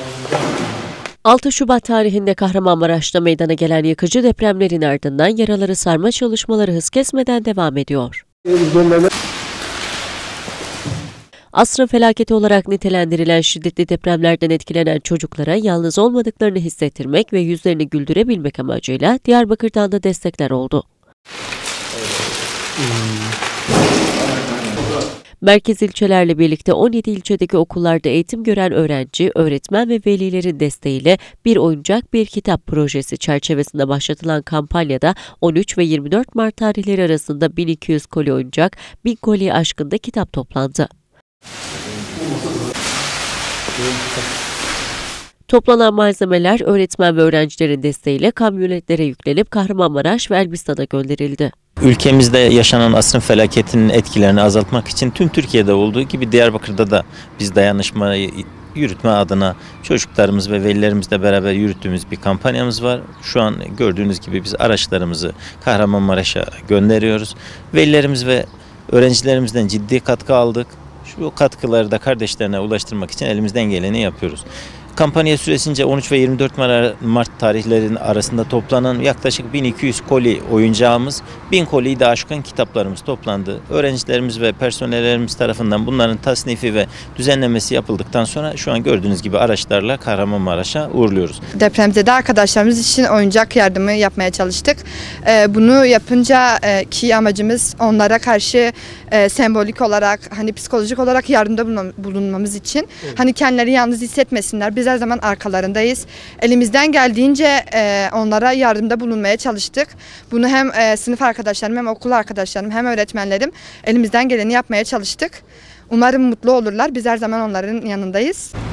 6 Şubat tarihinde Kahramanmaraş'ta meydana gelen yıkıcı depremlerin ardından yaraları sarma çalışmaları hız kesmeden devam ediyor. Asrın felaketi olarak nitelendirilen şiddetli depremlerden etkilenen çocuklara yalnız olmadıklarını hissettirmek ve yüzlerini güldürebilmek amacıyla Diyarbakır'dan da destekler oldu. Merkez ilçelerle birlikte 17 ilçedeki okullarda eğitim gören öğrenci, öğretmen ve velilerin desteğiyle Bir Oyuncak Bir Kitap projesi çerçevesinde başlatılan kampanyada 13 ve 24 Mart tarihleri arasında 1200 koli oyuncak, 1000 koliyi aşkında kitap toplandı. Toplanan malzemeler öğretmen ve öğrencilerin desteğiyle kamyonetlere yüklenip Kahramanmaraş ve Elbistan'a gönderildi. Ülkemizde yaşanan asrın felaketinin etkilerini azaltmak için tüm Türkiye'de olduğu gibi Diyarbakır'da da biz dayanışmayı yürütme adına çocuklarımız ve velilerimizle beraber yürüttüğümüz bir kampanyamız var. Şu an gördüğünüz gibi biz araçlarımızı Kahramanmaraş'a gönderiyoruz. Velilerimiz ve öğrencilerimizden ciddi katkı aldık. Şu katkıları da kardeşlerine ulaştırmak için elimizden geleni yapıyoruz. Kampanya süresince 13 ve 24 Mart tarihlerinin arasında toplanan yaklaşık 1200 koli oyuncağımız, 1000 koliyi de aşkın kitaplarımız toplandı. Öğrencilerimiz ve personellerimiz tarafından bunların tasnifi ve düzenlemesi yapıldıktan sonra şu an gördüğünüz gibi araçlarla Kahramanmaraş'a uğurluyoruz. Depremzede arkadaşlarımız için oyuncak yardımı yapmaya çalıştık. Bunu yapınca ki amacımız onlara karşı sembolik olarak, hani psikolojik olarak yardımda bulunmamız için. Evet. Hani kendileri yalnız hissetmesinler. Biz her zaman arkalarındayız. Elimizden geldiğince onlara yardımda bulunmaya çalıştık. Bunu hem sınıf arkadaşlarım, hem okul arkadaşlarım, hem öğretmenlerim elimizden geleni yapmaya çalıştık. Umarım mutlu olurlar. Biz her zaman onların yanındayız.